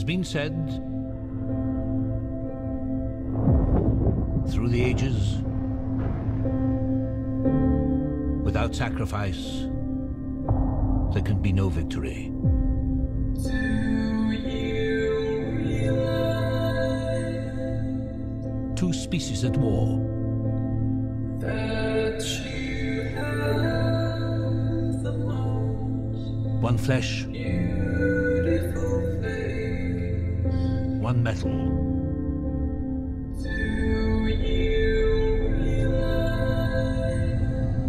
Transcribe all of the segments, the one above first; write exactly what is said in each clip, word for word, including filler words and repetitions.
been said through the ages, without sacrifice, there can be no victory. Do you realize Two species at war, that you have the most one flesh, beautiful face? one metal. Do you realize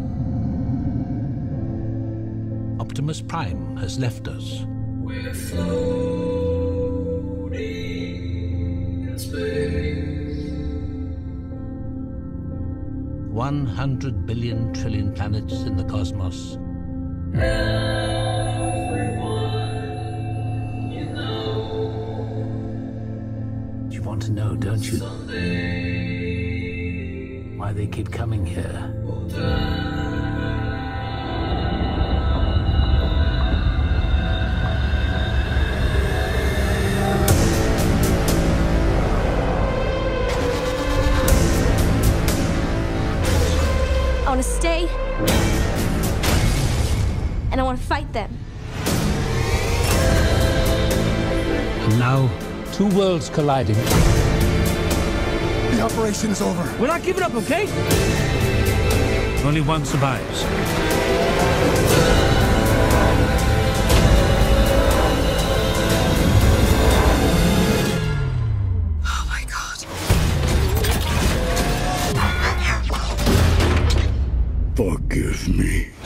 Optimus Prime has left us. we're floating in space? One hundred billion trillion planets in the cosmos. Everyone you know You want to know, don't you, someday why they keep coming here? will die. I want to stay, and I want to fight them. And now, two worlds colliding. The operation is over. We're not giving up, okay? Only one survives. Oh my God. Forgive me.